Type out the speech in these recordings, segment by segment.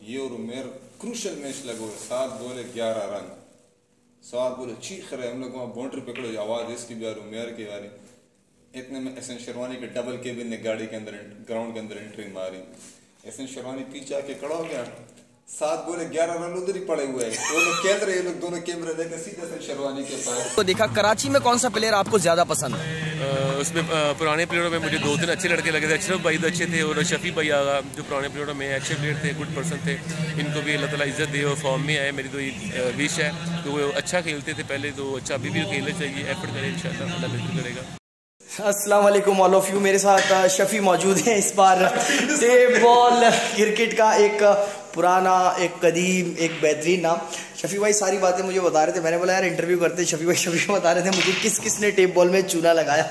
ये और उमेर crucial match लगो, 7 बॉल 11 रन, 7 बॉल चीख रहे हम लोग वहाँ बाउंड्री पकड़ो, आवाज़ इसकी भी आ रही उमेर की आ रही। इतने में एहसन शेरवानी के डबल केबिन ने गाड़ी के अंदर ग्राउंड के अंदर एंट्री मारी। एहसन शेरवानी पीछे आके खड़ा हो गया, 7 बॉल 11 रन उधर ही पड़े हुए हैं। वो लोग खेल रहे हैं, ये लोग दोनों कैमरे लेकर सीधे एहसन शेरवानी के पास। तो देखा कराची में कौन सा प्लेयर आपको ज्यादा पसंद है? उसमें पुराने प्लेयरों में मुझे 2-3 अच्छे लड़के लगे थे। अशरफ भाई तो अच्छे थे और शफी भाई आगा जो पुराने प्लेयरों में अच्छे प्लेयर थे, गुड पर्सन थे। इनको भी अल्लाह ताला इज्जत दे और फॉर्म में आए, मेरी तो विश है। तो वो अच्छा खेलते थे पहले, तो अच्छा अभी भी खेलना चाहिए, एफर्ट करें, इंशाल्लाह अल्लाह बेहतर करेगा। अस्सलाम वालेकुम ऑल ऑफ यू। मेरे साथ शफी मौजूद हैं। इस बार टेप बॉल क्रिकेट का एक पुराना, एक कदीम, एक बेहतरीन नाम। शफी भाई सारी बातें मुझे बता रहे थे, मैंने बोला यार इंटरव्यू करते। शफी भाई बता रहे थे मुझे किस किसने टेप बॉल में चूना लगाया।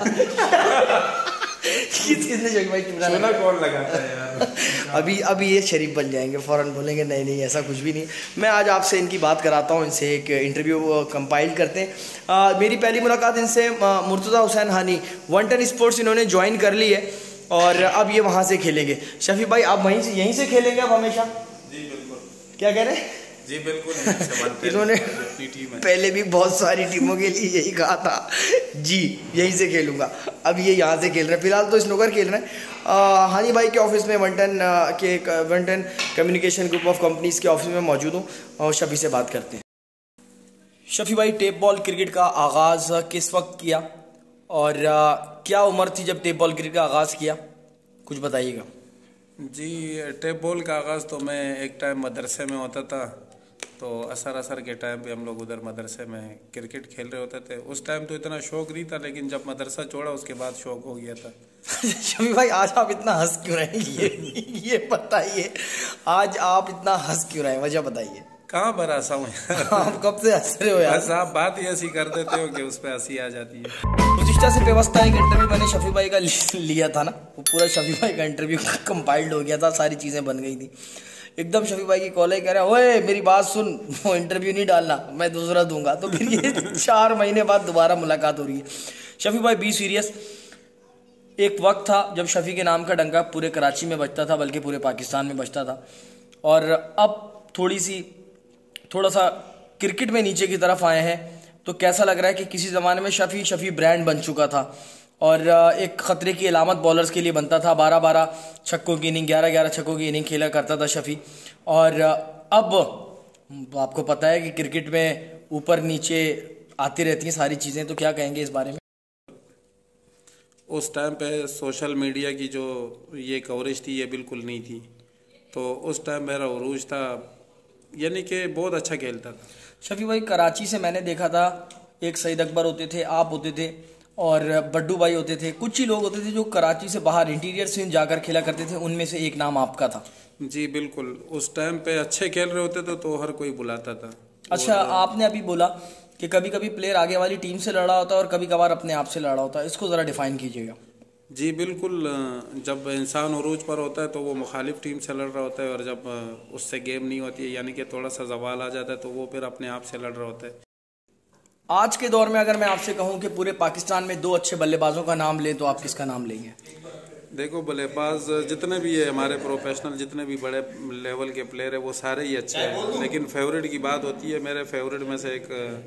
किसने शफी भाई चूना कौन लगाता है यार? अभी ये शरीफ बन जाएंगे, फ़ौरन बोलेंगे नहीं नहीं ऐसा कुछ भी नहीं। मैं आज आपसे इनकी बात कराता हूँ, इनसे एक इंटरव्यू कंपाइल करते हैं। मेरी पहली मुलाकात इनसे मुर्तज़ा हुसैन हानी 110 स्पोर्ट्स इन्होंने ज्वाइन कर ली है और अब ये वहाँ से खेलेंगे। शफी भाई आप यहीं से खेलेंगे अब हमेशा? जी बिल्कुल। क्या कह रहे हैं? जी बिल्कुल। इन्होंने पहले भी बहुत सारी टीमों के लिए यही कहा था, जी यहीं से खेलूंगा। अब ये यहाँ से खेल रहे हैं, फिलहाल तो स्नूकर खेल रहे हैं। हानी भाई के ऑफिस में 110 कम्युनिकेशन ग्रुप ऑफ कंपनीज के ऑफिस में मौजूद हूँ और शफी से बात करते हैं। शफी भाई टेप बॉल क्रिकेट का आगाज़ किस वक्त किया और क्या उम्र थी जब टेप बॉल क्रिकेट का आगाज़ किया, कुछ बताइएगा। जी टेप बॉल का आगाज़ तो मैं एक टाइम मदरसे में होता था, तो असर के टाइम पे हम लोग उधर मदरसे में क्रिकेट खेल रहे होते थे। उस टाइम तो इतना शौक नहीं था, लेकिन जब मदरसा छोड़ा उसके बाद शौक हो गया था। शफी भाई आज आप इतना हंस क्यों रहे हैं, ये बताइए, आज आप इतना हंस क्यों रहे हैं, वजह बताइए। कहाँ पर हंसा हूँ आप कब से हंस रहे हो यार? बस आप बात ही ऐसी कर देते हो कि उस पर हंसी आ जाती है। गुज़िश्ता से व्यवस्था एक इंटरव्यू मैंने शफी भाई का लिया था ना, वो पूरा शफी भाई का इंटरव्यू कंपाइल्ड हो गया था, सारी चीज़ें बन गई थी। एकदम शफी भाई की कॉल है, कह रहा है ओए मेरी बात सुन, वो इंटरव्यू नहीं डालना, मैं दूसरा दूंगा। तो फिर ये 4 महीने बाद दोबारा मुलाकात हो रही है। शफी भाई बी सीरियस। एक वक्त था जब शफी के नाम का डंका पूरे कराची में बजता था, बल्कि पूरे पाकिस्तान में बजता था, और अब थोड़ा सा क्रिकेट में नीचे की तरफ आए हैं। तो कैसा लग रहा है कि किसी ज़माने में शफी ब्रांड बन चुका था और एक ख़तरे की अलामत बॉलर्स के लिए बनता था। 12-12 छक्कों की इनिंग, 11-11 छक्कों की इनिंग खेला करता था शफी। और अब आपको पता है कि क्रिकेट में ऊपर नीचे आती रहती हैं सारी चीज़ें, तो क्या कहेंगे इस बारे में? उस टाइम पे सोशल मीडिया की जो ये कवरेज थी ये बिल्कुल नहीं थी, तो उस टाइम मेरा उरूज था, यानी कि बहुत अच्छा खेलता था। शफी भाई कराची से मैंने देखा था, एक सईद अकबर होते थे, आप होते थे और बड्डू भाई होते थे, कुछ ही लोग होते थे जो कराची से बाहर इंटीरियर से जाकर खेला करते थे, उनमें से एक नाम आपका था। जी बिल्कुल, उस टाइम पे अच्छे खेल रहे होते थे तो हर कोई बुलाता था। अच्छा, आपने अभी बोला कि कभी कभी प्लेयर आगे वाली टीम से लड़ा होता है और कभी कभार अपने आप से लड़ा होता है, इसको ज़रा डिफाइन कीजिएगा। जी बिल्कुल, जब इंसान उरूज पर होता है तो वो मुखालिफ टीम से लड़ रहा होता है, और जब उससे गेम नहीं होती है, यानी कि थोड़ा सा जवाल आ जाता है, तो वो फिर अपने आप से लड़ रहा होता है। आज के दौर में अगर मैं आपसे कहूं कि पूरे पाकिस्तान में 2 अच्छे बल्लेबाजों का नाम लें, तो आप किसका नाम लेंगे? देखो, बल्लेबाज जितने भी है हमारे प्रोफेशनल, जितने भी बड़े लेवल के प्लेयर है वो सारे ही अच्छे हैं, लेकिन फेवरेट की बात होती है। मेरे फेवरेट में से एक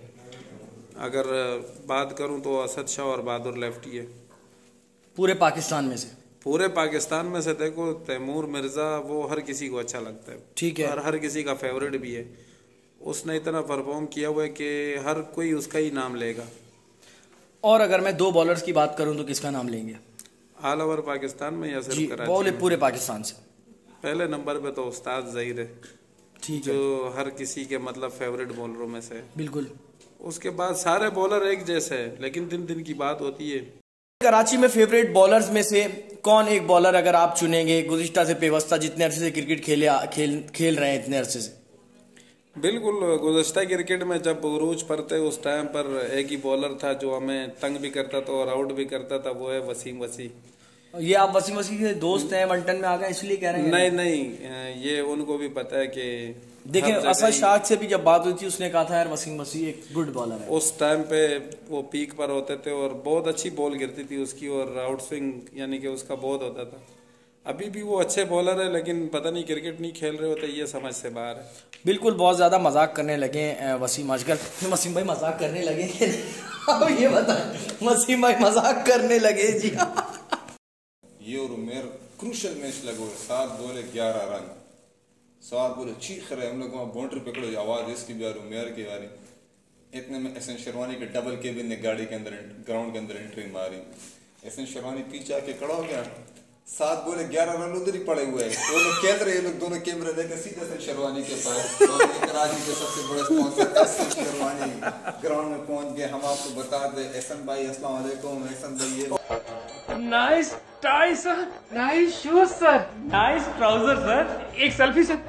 अगर बात करूं तो असद शाह और बहादुर लेफ्टी है। पूरे पाकिस्तान में से? पूरे पाकिस्तान में से देखो, तैमूर मिर्ज़ा वो हर किसी को अच्छा लगता है, ठीक है, और हर किसी का फेवरेट भी है। उसने इतना परफॉर्म किया हुआ है कि हर कोई उसका ही नाम लेगा। और अगर मैं 2 बॉलर्स की बात करूं तो किसका नाम लेंगे? ऑल ओवर पाकिस्तान में या सिर्फ कराची में? पूरे पाकिस्तान से। पहले नंबर पे तो उस्ताद ज़हीर है, ठीक है, जो हर किसी के मतलब फेवरेट बॉलरों में से। बिल्कुल। उसके बाद सारे बॉलर एक जैसे है, लेकिन दिन की बात होती है। कराची में फेवरेट बॉलर्स में से कौन एक बॉलर अगर आप चुनेंगे, गुज़िश्ता से पेवस्ता, जितने अरसे से क्रिकेट खेल रहे हैं इतने अरसे से? बिल्कुल, गुज़श्ता क्रिकेट में जब उरूज पर थे उस टाइम पर एक ही बॉलर था जो हमें तंग भी करता था और आउट भी करता था, वो है वसीम वसी। ये आप वसीम वसी के दोस्त हैं, 110 में आ गए इसलिए कह रहे हैं? नहीं, ये उनको भी पता है कि देखिए, असद शाह से भी जब बात हुई थी उसने कहा था यार वसीम वसी एक गुड बॉलर है। उस टाइम पे वो पीक पर होते थे और बहुत अच्छी बॉल गिरती थी उसकी, और आउट स्विंग यानी कि उसका बहुत होता था। अभी भी वो अच्छे बॉलर है, लेकिन पता नहीं क्रिकेट नहीं खेल रहे होते, ये समझ से बाहर है। बिल्कुल, बहुत ज़्यादा मजाक करने लगे वसीम आजकल। वसीम भाई मजाक करने लगे अब ये बता, वसीम भाई मजाक करने लगे जी। ये और उमेर क्रूशल मैच लगो, 7 बॉले 11 रन, 7 बॉले चीख रहे हम लोग वहाँ बाउंड्री पकड़ो, आवाज़ इसकी भी आ रही, उमेर की आ रही। इतने में एहसन शेरवानी के डबल केबिन ने गाड़ी के अंदर ग्राउंड के अंदर एंट्री मारी। एहसन शेरवानी पीछे आके खड़ा हो गया, 7 बॉले 11 रन उधर ही पड़े हुए हैं। वो लोग कह रहे हैं, लोग दोनों कैमरे लेकर सीधे एहसन शेरवानी के पास, और कराची के सबसे बड़े स्पॉन्सर एहसन शेरवानी ग्राउंड में पहुंच गए। हम आपको बता दें, एहसन भाई अस्सलाम वालेकुम। एहसन भाई ये nice tie sir, nice shoes sir, nice trouser sir, एक सेल्फी सर।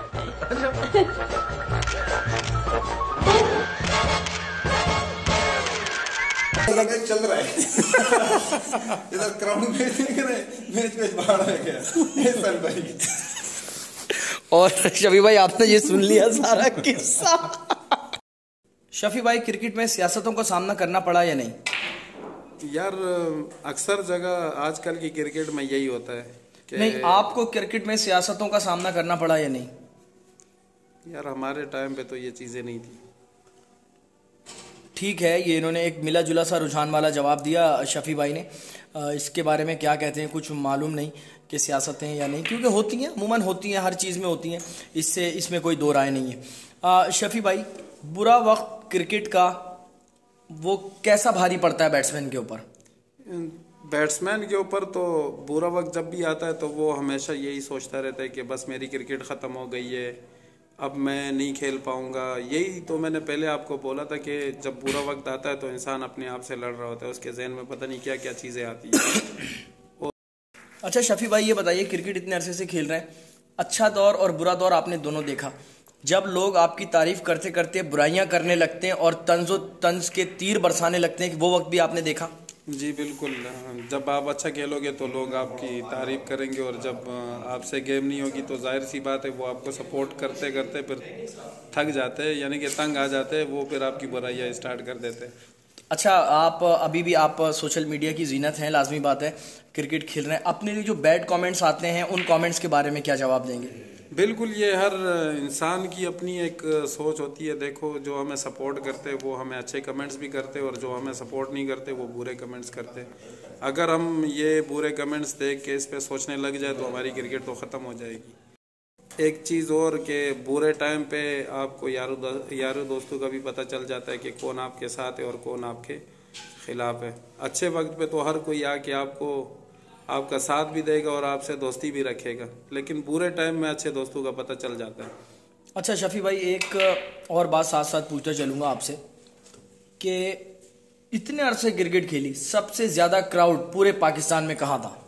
चल रहा है इधर क्राउड में देख रहे, मैच बाहर आ गया एहसन भाई। और शफी भाई आपने ये सुन लिया सारा किस्सा। शफी भाई, क्रिकेट में सियासतों का सामना करना पड़ा या नहीं? यार अक्सर जगह आजकल की क्रिकेट में यही होता है कि नहीं, आपको क्रिकेट में सियासतों का सामना करना पड़ा या नहीं? यार हमारे टाइम पे तो ये चीज़ें नहीं थी। ठीक है, ये इन्होंने एक मिला जुला सा रुझान वाला जवाब दिया शफी भाई ने। इसके बारे में क्या कहते हैं कुछ मालूम नहीं कि सियासतें या नहीं, क्योंकि होती हैं, अमूमन होती हैं, हर चीज़ में होती हैं, इसमें कोई दो राय नहीं है। शफी भाई, बुरा वक्त क्रिकेट का वो कैसा भारी पड़ता है बैट्समैन के ऊपर? बैट्समैन के ऊपर तो बुरा वक्त जब भी आता है तो वो हमेशा यही सोचता रहता है कि बस मेरी क्रिकेट ख़त्म हो गई है, अब मैं नहीं खेल पाऊंगा। यही तो मैंने पहले आपको बोला था कि जब बुरा वक्त आता है तो इंसान अपने आप से लड़ रहा होता है, उसके जहन में पता नहीं क्या क्या चीज़ें आती हैं। अच्छा शफी भाई, ये बताइए, क्रिकेट इतने अरसे से खेल रहे हैं, अच्छा दौर और बुरा दौर आपने दोनों देखा। जब लोग आपकी तारीफ करते करते बुराइयां करने लगते हैं और तंज के तीर बरसाने लगते हैं, कि वो वक्त भी आपने देखा? जी बिल्कुल, जब आप अच्छा खेलोगे तो लोग आपकी तारीफ करेंगे, और जब आपसे गेम नहीं होगी तो जाहिर सी बात है वो आपको सपोर्ट करते करते फिर थक जाते हैं, यानी कि तंग आ जाते हैं, वो फिर आपकी बुराइयां स्टार्ट कर देते हैं। अच्छा, आप अभी भी आप सोशल मीडिया की जीनत हैं, लाजमी बात है, क्रिकेट खेल रहे हैं, अपने लिए जो बैड कमेंट्स आते हैं उन कमेंट्स के बारे में क्या जवाब देंगे? बिल्कुल, ये हर इंसान की अपनी एक सोच होती है। देखो, जो हमें सपोर्ट करते हैं वो हमें अच्छे कमेंट्स भी करते हैं, और जो हमें सपोर्ट नहीं करते वो बुरे कमेंट्स करते हैं। अगर हम ये बुरे कमेंट्स देख के इस पे सोचने लग जाए तो हमारी क्रिकेट तो ख़त्म हो जाएगी। एक चीज़ और कि बुरे टाइम पे आपको यारों दोस्तों का भी पता चल जाता है कि कौन आपके साथ है और कौन आपके ख़िलाफ़ है। अच्छे वक्त पे तो हर कोई आके आपका साथ भी देगा और आपसे दोस्ती भी रखेगा, लेकिन बुरे टाइम में अच्छे दोस्तों का पता चल जाता है। अच्छा शफी भाई, एक और बात साथ साथ पूछना चलूँगा आपसे कि इतने अरसे क्रिकेट खेली, सबसे ज़्यादा क्राउड पूरे पाकिस्तान में कहाँ था?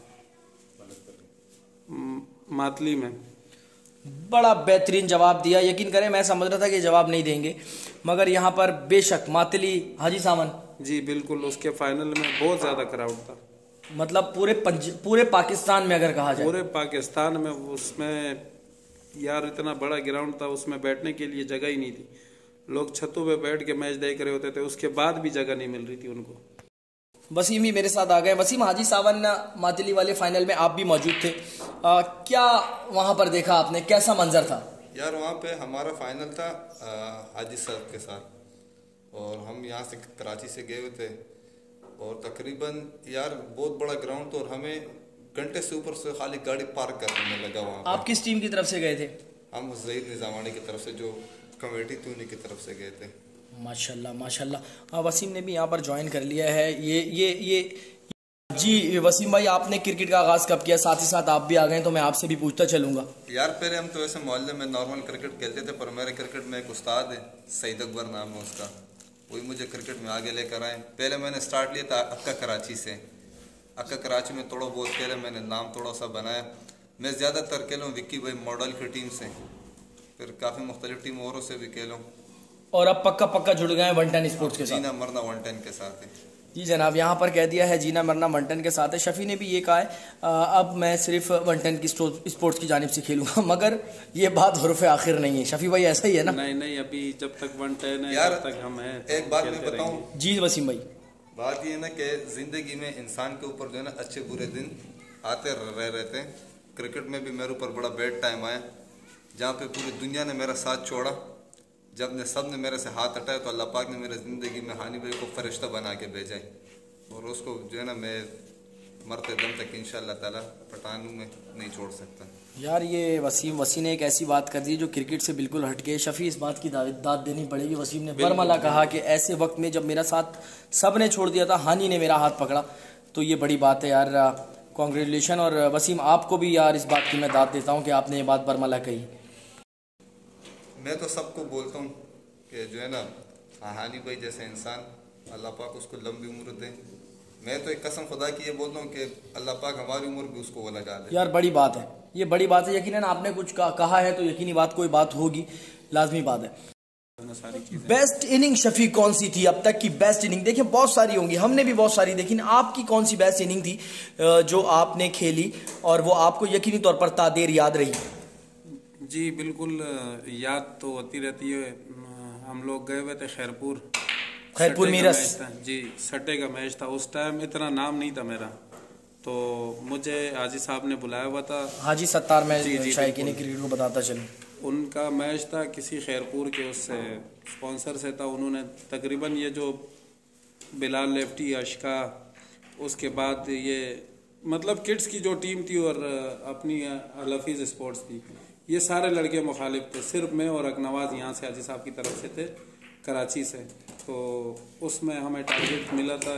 मातली में। बड़ा बेहतरीन जवाब दिया। यकीन करें, मैं समझ रहा था कि जवाब नहीं देंगे, मगर यहाँ पर बेशक मातली हाजी सावन। जी बिल्कुल, उसके फाइनल में बहुत ज़्यादा क्राउड था। मतलब पूरे पाकिस्तान में अगर कहा जाए, पूरे पाकिस्तान में, उसमें यार इतना बड़ा ग्राउंड था, उसमें बैठने के लिए जगह ही नहीं थी। लोग छतों पे बैठ के मैच देख रहे होते थे, उसके बाद भी जगह नहीं मिल रही थी उनको। वसीम ही मेरे साथ आ गए। वसीम, हाजी सावन मातली वाले फाइनल में आप भी मौजूद थे, क्या वहाँ पर देखा आपने, कैसा मंजर था? यार वहाँ पे हमारा फाइनल था हाजी साहब के साथ, और हम यहाँ से कराची से गए हुए थे, और तकरीबन यार बहुत बड़ा ग्राउंड था, और हमें घंटे से ऊपर से खाली गाड़ी पार्क करने में लगा वहाँ। आप किस टीम की तरफ से गए थे? हम ज़हीर निज़ामानी की तरफ से, जो कमेटी थी उन्हीं की तरफ से गए थे। माशाल्लाह माशाल्लाह। वसीम ने भी यहाँ पर ज्वाइन कर लिया है। ये जी वसीम भाई, आपने क्रिकेट का आगाज़ कब किया? साथ ही साथ आप भी आ गए, तो मैं आपसे भी पूछता चलूँगा। यार पहले हम तो वैसे मोहल्ले में नॉर्मल क्रिकेट खेलते थे, पर मेरे क्रिकेट में एक उस्ताद है, सईद अकबर नाम है उसका, वही मुझे क्रिकेट में आगे लेकर आए। पहले मैंने स्टार्ट लिया था अक्का कराची से। अक्का कराची में थोड़ा बहुत खेला, मैंने नाम थोड़ा सा बनाया। मैं ज़्यादातर खेलूँ विक्की भाई मॉडल की टीम से, फिर काफ़ी मुख्तलिफ टीम औरों से भी खेलूँ, और अब पक्का जुड़ गए 110 स्पोर्ट्स के साथ। जीना मरना 110 के साथ है। जी जनाब, यहाँ पर कह दिया है जीना मरना 110 के साथ है। शफी ने भी ये कहा है अब मैं सिर्फ 110 की स्पोर्ट्स की जानिब से खेलूंगा, मगर ये बात हुर्फ आखिर नहीं है। शफी भाई ऐसा ही है ना? नहीं, अभी जब तक 110 है यार, तब तक हम हैं। एक बात मैं बताऊँ जी वसीम भाई, बात ये ना कि ज़िंदगी में इंसान के ऊपर जो है ना अच्छे बुरे दिन आते रहते हैं, क्रिकेट में भी मेरे ऊपर बड़ा बैड टाइम आया, जहाँ पे पूरी दुनिया ने मेरा साथ छोड़ा। जब ने सब ने मेरे से हाथ हटाया तो अल्लाह पाक ने मेरे ज़िंदगी में हानी भाई को फरिश्ता बना के भेजा है, और उसको जो है ना मैं मरते दम तक इंशाअल्लाह ताला पठानों में नहीं छोड़ सकता। यार ये वसीम ने एक ऐसी बात कर दी जो क्रिकेट से बिल्कुल हटके। शफी इस बात की दाद देनी पड़ेगी। वसीम ने बरमला कहा कि ऐसे वक्त में जब मेरा साथ सब ने छोड़ दिया था, हानी ने मेरा हाथ पकड़ा, तो ये बड़ी बात है यार। कॉन्ग्रेचुलेशन। और वसीम आपको भी यार इस बात की मैं दाद देता हूँ कि आपने ये बात बरमला कही। मैं तो सबको बोलता हूँ कि जो है ना हानी भाई जैसे इंसान अल्लाह पाक उसको लंबी उम्र दे। मैं तो एक कसम खुदा की ये बोलता हूँ कि अल्लाह पाक हमारी उम्र भी उसको वो लगा दे। यार बड़ी बात है, ये बड़ी बात है। यकीनन आपने कुछ कहा है तो यकीनी बात कोई बात होगी, लाजमी बात है। बेस्ट इनिंग शफी कौन सी थी अब तक की? बेस्ट इनिंग देखिए बहुत सारी होंगी, हमने भी बहुत सारी देखी, आपकी कौन सी बेस्ट इनिंग थी जो आपने खेली और वो आपको यकीनी तौर पर तादेर याद रही? जी बिल्कुल याद तो होती रहती है। हम लोग गए हुए थे खैरपुर मीरस जी, सट्टे का मैच था। उस टाइम इतना नाम नहीं था मेरा, तो मुझे हाजी साहब ने बुलाया हुआ था। हाजी सत्तार मैं शायकीन क्रिकेट को बताता चलूं, उनका मैच था किसी खैरपुर के उससे स्पॉन्सर से था। उन्होंने तकरीबन ये जो बिलाल लेफ्टी अशका, उसके बाद ये मतलब किड्स की जो टीम थी और अपनी अलफीज स्पोर्ट्स थी, ये सारे लड़के मुखालिफ थे। सिर्फ मैं और अकनवाज यहाँ से हाजी साहब की तरफ से थे, कराची से। तो उसमें हमें टारगेट मिला था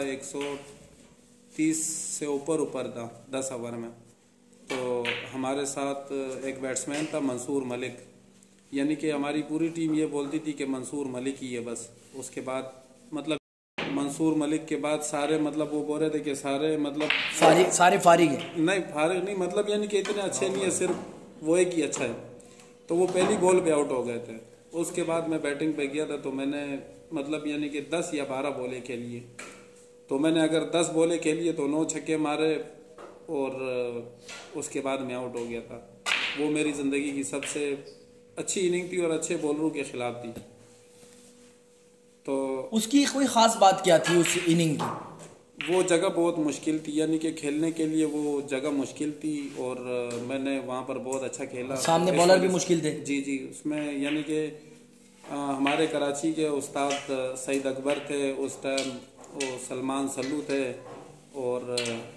130 से ऊपर था 10 ओवर में। तो हमारे साथ एक बैट्समैन था मंसूर मलिक, यानी कि हमारी पूरी टीम ये बोलती थी कि मंसूर मलिक ही है बस। उसके बाद मतलब मंसूर मलिक के बाद सारे मतलब वो बोल रहे थे कि सारे मतलब सारे फारिग है। नहीं फारिग नहीं, मतलब यानी कि इतने अच्छे नहीं है, सिर्फ वो एक ही अच्छा है। तो वो पहली बॉल पे आउट हो गए थे। उसके बाद मैं बैटिंग पे गया था, तो मैंने मतलब यानी कि 10 या 12 बॉलें खेली। तो मैंने अगर 10 बॉलें खेली तो 9 छक्के मारे और उसके बाद मैं आउट हो गया था। वो मेरी ज़िंदगी की सबसे अच्छी इनिंग थी और अच्छे बॉलरों के खिलाफ थी। तो उसकी कोई ख़ास बात क्या थी उस इनिंग की? वो जगह बहुत मुश्किल थी, यानी कि खेलने के लिए वो जगह मुश्किल थी और मैंने वहाँ पर बहुत अच्छा खेला। सामने बॉलर भी मुश्किल थे। जी जी, उसमें यानी कि हमारे कराची के उस्ताद सईद अकबर थे उस टाइम, वो सलमान सल्लू थे और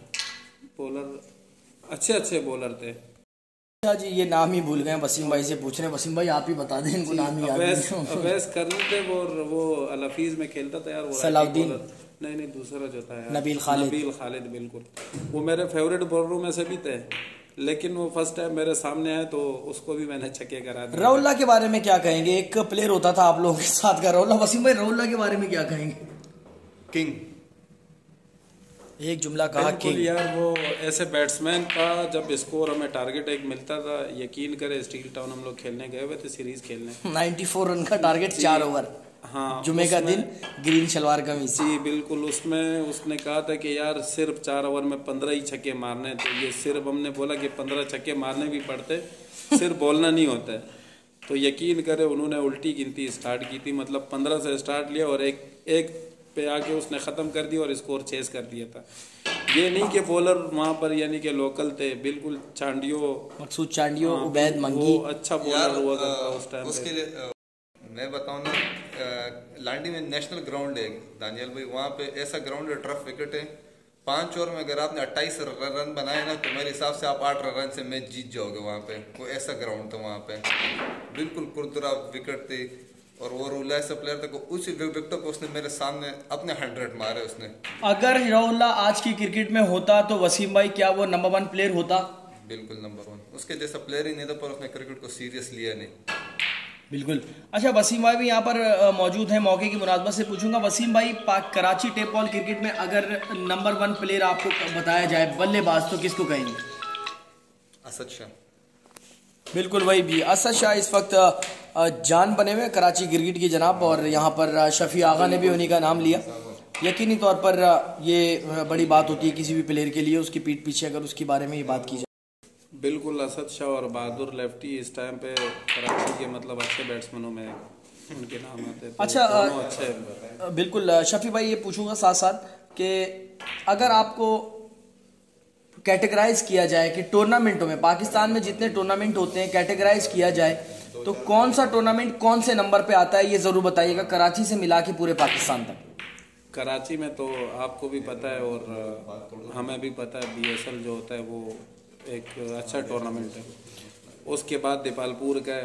बॉलर अच्छे बॉलर थे। अच्छा जी, ये नाम ही भूल गए, वसीम भाई से पूछ रहे हैं। वसीम भाई आप ही बता दें इनको, नाम ही याद नहीं। अवैस करनी थे वो अलफीज में खेलता था यार, वो सलाउद्दीन नहीं दूसरा जो था यार, नबील खालिद बिल्कुल। वो मेरे फेवरेट बॉलरों में से भी थे, लेकिन वो फर्स्ट टाइम मेरे सामने आए तो उसको भी मैंने छक्के करा दिया। रौला के बारे में क्या कहेंगे? एक प्लेयर होता था आप लोगों के साथ का रौला। वसीम भाई रौला के बारे में क्या कहेंगे? किंग, एक जुमला कहा किंग। यार वो ऐसे बैट्समैन का जब स्कोर हमें टारगेट एक मिलता था, यकीन करे स्टील टाउन हम लोग खेलने गए हुए थे, सीरीज खेलने, 94 रन का टारगेट, 4 ओवर। हाँ, जुमे का दिन, ग्रीन शलवार कमीज। जी बिल्कुल। उसमें उसने कहा था कि यार सिर्फ 4 ओवर में 15 ही छक्के मारने। तो ये सिर्फ हमने बोला कि 15 छक्के मारने भी पड़ते, सिर्फ बोलना नहीं होता है। तो यकीन करे उन्होंने उल्टी गिनती स्टार्ट की थी, मतलब 15 से स्टार्ट लिया और एक पे आके उसने ख़त्म कर दिया और स्कोर चेस कर दिया था। ये नहीं कि बॉलर वहाँ पर यानी कि लोकल थे, बिल्कुल मकसूद चांडियो, उबैद मंगी, वो अच्छा बॉलर हुआ करता उस टाइम। उसके लिए मैं बताऊँ ना, लांडी में नेशनल ग्राउंड है दानियल भाई, वहाँ पे ऐसा ग्राउंड है, टर्फ विकेट है। 5 ओवर में अगर आपने 28 रन बनाए ना, तो मेरे हिसाब से आप 8 रन से मैच जीत जाओगे वहाँ पे। वो ऐसा ग्राउंड था वहाँ पे, बिल्कुल कुरदुरा विकेट थी। और वो रौला ऐसा प्लेयर था, उसी विकेट को उसने मेरे सामने अपने 100 मारे उसने। अगर रौला आज की क्रिकेट में होता तो वसीम भाई क्या वो नंबर 1 प्लेयर होता? बिल्कुल नंबर 1, उसके जैसा प्लेयर ही नहीं था, पर उसने क्रिकेट को सीरियस लिया नहीं। बिल्कुल। अच्छा, वसीम भाई भी यहाँ पर मौजूद हैं, मौके की मुनासबत से पूछूंगा। वसीम भाई, कराची टेप बॉल क्रिकेट में अगर नंबर 1 प्लेयर आपको बताया जाए बल्लेबाज, तो किसको कहेंगे? असद शाह। बिल्कुल वही भी, असद शाह इस वक्त जान बने हुए कराची क्रिकेट की जनाब। और यहाँ पर शफी आगा ने भी उन्हीं का नाम लिया। यकीनी तौर पर ये बड़ी बात होती है किसी भी प्लेयर के लिए, उसकी पीठ पीछे अगर उसके बारे में ये बात की जाए। बिल्कुल, असद शाह और बहादुर लेफ्टी इस टाइम पे कराची के मतलब अच्छे बैट्समैनों में उनके नाम आते हैं। अच्छा, अच्छे बिल्कुल। शफी भाई ये पूछूंगा साथ साथ कि अगर आपको कैटेगराइज किया जाए कि टूर्नामेंटों में, पाकिस्तान में जितने टूर्नामेंट होते हैं कैटेगराइज किया जाए तो कौन सा टूर्नामेंट कौन से नंबर पे आता है, ये जरूर बताइएगा, कराची से मिला के पूरे पाकिस्तान तक। कराची में तो आपको भी पता है और हमें भी पता है, BSL जो होता है वो एक अच्छा टूर्नामेंट है। उसके बाद दीपालपुर का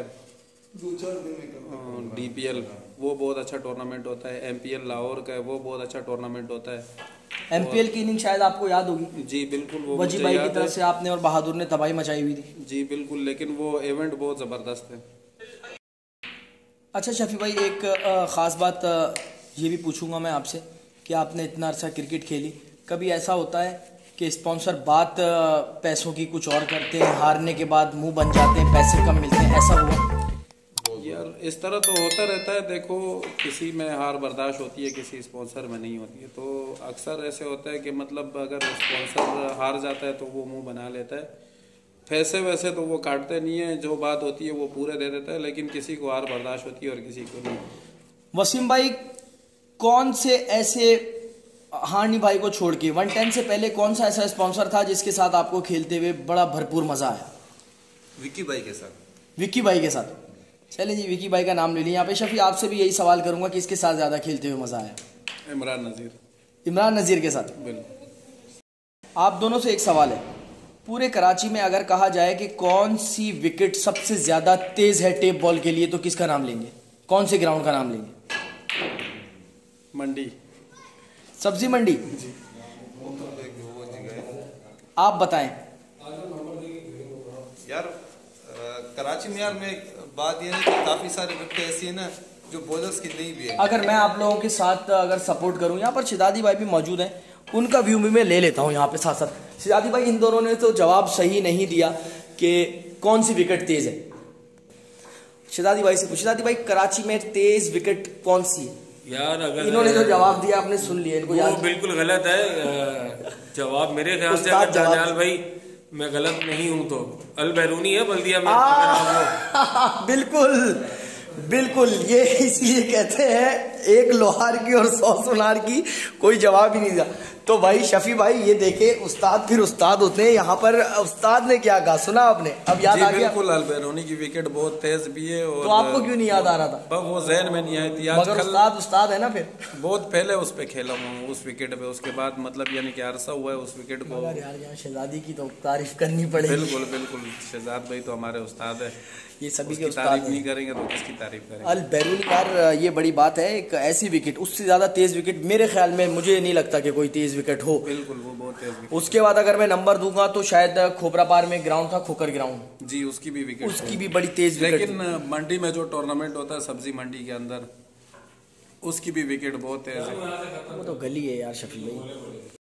DPL वो बहुत अच्छा टूर्नामेंट होता है। MPL लाहौर का है वो बहुत अच्छा टूर्नामेंट होता है। MPL की इनिंग शायद आपको याद होगी। जी बिल्कुल, वो वजी भाई की तरफ से आपने और बहादुर ने तबाही मचाई हुई थी। जी बिल्कुल, लेकिन वो इवेंट बहुत ज़बरदस्त है। अच्छा शफी भाई, एक ख़ास बात ये भी पूछूंगा मैं आपसे कि आपने इतना अर्सा क्रिकेट खेली, कभी ऐसा होता है कि स्पॉन्सर बात पैसों की कुछ और करते हैं, हारने के बाद मुंह बन जाते हैं, पैसे कम मिलते हैं, ऐसा हुआ? यार इस तरह तो होता रहता है। देखो, किसी में हार बर्दाश्त होती है, किसी स्पॉन्सर में नहीं होती है। तो अक्सर ऐसे होता है कि मतलब अगर स्पॉन्सर हार जाता है तो वो मुंह बना लेता है। पैसे वैसे तो वो काटते नहीं है, जो बात होती है वो पूरे दे देता है, लेकिन किसी को हार बर्दाश्त होती है और किसी को नहीं। वसीम भाई, कौन से ऐसे हानी भाई को छोड़ के 110 से पहले कौन सा ऐसा स्पॉन्सर था जिसके साथ आपको खेलते हुए बड़ा भरपूर मजा आया? विक्की भाई के साथ। विक्की भाई के साथ। चलिए जी, विक्की भाई का नाम ले लिया यहाँ पे। शफी, आपसे भी यही सवाल करूंगा कि इसके साथ ज्यादा खेलते हुए मजा आया? इमरान नज़ीर। इमरान नज़ीर के साथ। बिल्कुल। आप दोनों से एक सवाल है, पूरे कराची में अगर कहा जाए कि कौन सी विकेट सबसे ज्यादा तेज है टेप बॉल के लिए, तो किसका नाम लेंगे? कौन से ग्राउंड का नाम लेंगे? मंडी। सब्जी मंडी। आप बताएं यार। कराची में यार मैं बात ये है कि काफी सारी विकेट ऐसी है ना जो बॉलर्स की नहीं भी है। अगर मैं आप लोगों के साथ अगर सपोर्ट करूं, यहाँ पर शिदादी भाई भी मौजूद हैं, उनका व्यू भी मैं ले लेता हूं यहाँ पे साथ साथ। शिदादी भाई, इन दोनों ने तो जवाब सही नहीं दिया कि कौन सी विकेट तेज है। शिदादी भाई से पूछ, शिदादी भाई कराची में तेज विकेट कौन सी है? यार अगर इन्होंने जो जवाब दिया आपने सुन लिया, इनको वो बिल्कुल गलत है जवाब मेरे ख्याल से। अगर जानाल भाई मैं गलत नहीं हूं तो अल बैरूनी है बल्दिया में। बिल्कुल बिल्कुल, ये इसलिए कहते हैं एक लोहार की और 100 सुनार की, कोई जवाब ही नहीं दिया। तो भाई शफी भाई, ये देखे उस्ताद फिर उस्ताद होते हैं। यहाँ पर उस्ताद ने क्या कहा सुना आपने? अब याद आ गया? बिल्कुल, अल बैरूनी की विकेट बहुत तेज भी है। और तो आपको क्यों नहीं याद आ रहा था? वो जहन में नहीं आई थी। मगर उस्ताद उस्ताद है ना। फिर बहुत पहले उस पे खेला हूँ, उस विकेट पे। उसके बाद मतलब यानी कि अरसा हुआ है उस विकेट को। यार यहाँ शहजादी की तो तारीफ करनी पड़ेगी। बिल्कुल बिल्कुल, शहजाद भाई तो हमारे उस्ताद है। ये सभी के तारीफ उस्ताद नहीं करेंगे तो किसकी तारीफ करेंगे? अल बैरूनी यार, ये बड़ी बात है। एक ऐसी विकेट, उससे ज्यादा तेज विकेट मेरे ख्याल में, मुझे नहीं लगता कि कोई तेज विकेट हो। बिल्कुल, वो बहुत तेज विकेट। उसके बाद अगर मैं नंबर दूंगा तो शायद खोपरापार में ग्राउंड था, खोकर ग्राउंड। जी, उसकी भी विकेट, उसकी भी बड़ी तेज विकेट। लेकिन मंडी में जो टूर्नामेंट होता है सब्जी मंडी के अंदर, उसकी भी विकेट बहुत तेज है। वो तो गली है यार शफी भाई।